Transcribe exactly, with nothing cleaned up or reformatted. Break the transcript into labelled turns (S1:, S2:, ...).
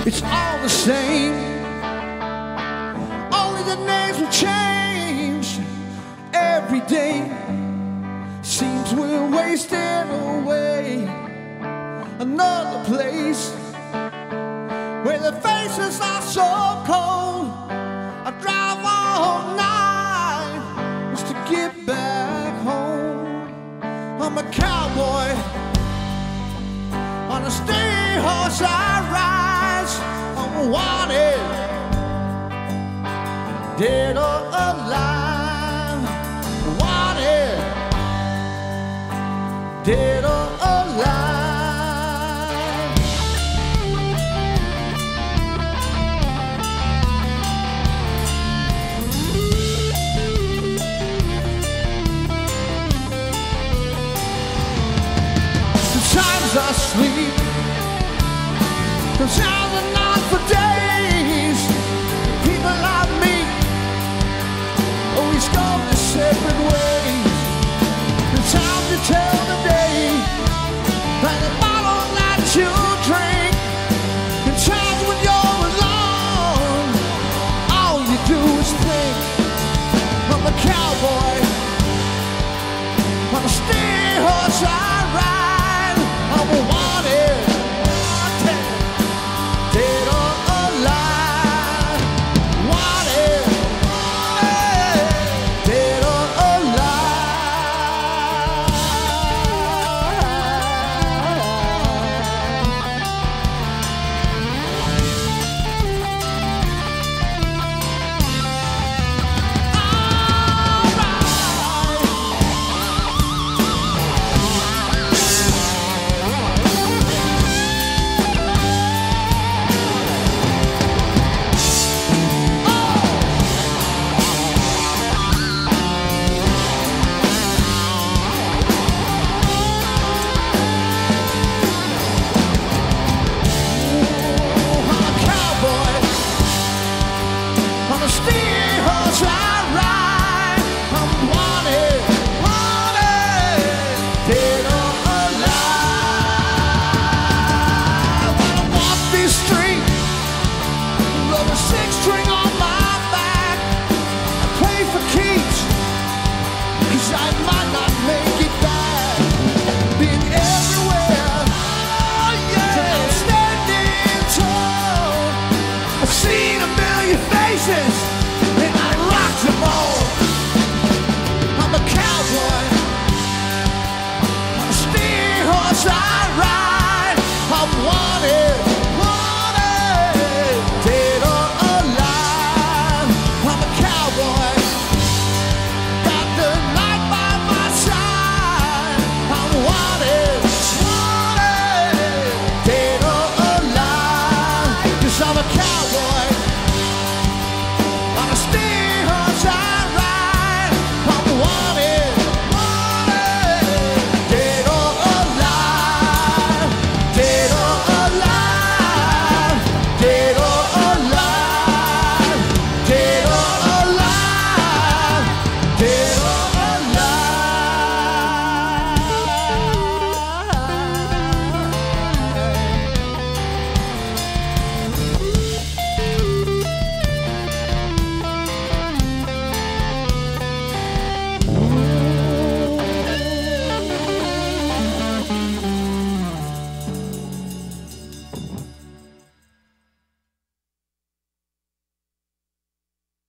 S1: it's all the same. Only the names will change every day. Seems we're wasting away. Another place where the faces are so cold. I drive all night just to get back home. I'm a cowboy on a steady horse I rise. I'm wanted, dead or alive. Wanted, dead or alive. Sometimes I sleep, sometimes I not for days. People like me always go their separate ways. Sometimes you tell the day by the bottle that you drink. Sometimes when you're alone, all you do is think. I'm a cowboy on a steady horse. I